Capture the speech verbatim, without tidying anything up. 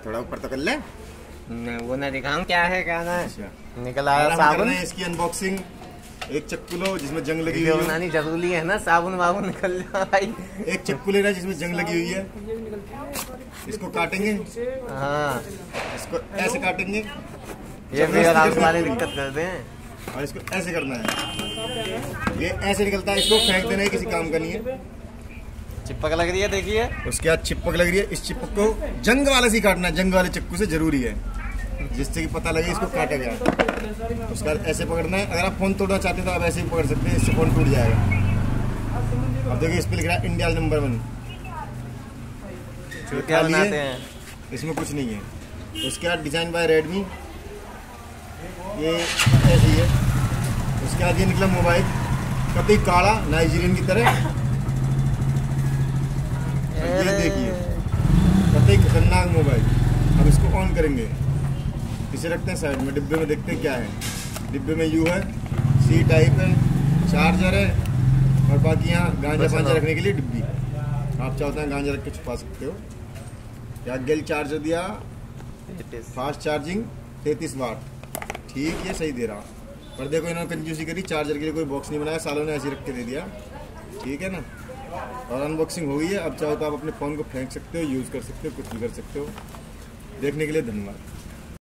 थोड़ा ऊपर तो कर ले। नहीं, वो ना दिखाऊं क्या है क्या ना। अच्छा निकल आया साबुन। इसकी अनबॉक्सिंग। एक चक्कू लो जिसमें जंग लगी हुई है। बनानी जरूरी है ना, साबुन वाबुन निकल जाए भाई। एक चक्कू लेना जिसमें जंग लगी हुई है, इसको काटेंगे। हाँ इसको ऐसे काटेंगे, ये भी आराम वाले दिक्कत करते हैं। और इसको ऐसे करना है, ये ऐसे निकलता है, इसको फेंक देना है, किसी काम का नहीं है। चिपक लग रही है देखिए। उसके बाद चिपक लग रही है, इस चिपक को जंग वाले से काटना है, जंग वाले चक्कू से जरूरी है, जिससे कि पता लगे इसको काटा गया। उसके बाद ऐसे पकड़ना है। अगर आप फोन तोड़ना चाहते हैं तो आप ऐसे ही पकड़ सकते हैं, इससे फोन टूट जाएगा। अब देखिए इस पे लिख रहा है इंडिया नंबर वन। क्या बनाते हैं? इसमें कुछ नहीं है। उसके बाद डिजाइन बाय रेडमी, ये ऐसे ही है। उसके बाद ये निकला मोबाइल, कभी काला नाइजीरियन की तरह। ये देखिए कतई खतरनाक मोबाइल। अब इसको ऑन करेंगे, इसे रखते हैं साइड में। डिब्बे में देखते हैं क्या है। डिब्बे में यू है, सी टाइप है, चार्जर है, और बाकी यहाँ गांजा पांजा रखने के लिए डिब्बी। आप चाहते हैं गांजा रख के छुपा सकते हो। या गेल चार्जर दिया, फास्ट चार्जिंग, तैंतीस वाट। ठीक है, सही दे रहा। पर देखो इन्होंने कंजूसी करी, चार्जर के लिए कोई बॉक्स नहीं बनाया, सालों ने ऐसे रख के दे दिया। ठीक है ना। और अनबॉक्सिंग हो गई है। अब चाहो तो आप अपने फ़ोन को फेंक सकते हो, यूज़ कर सकते हो, कुछ भी कर सकते हो। देखने के लिए धन्यवाद।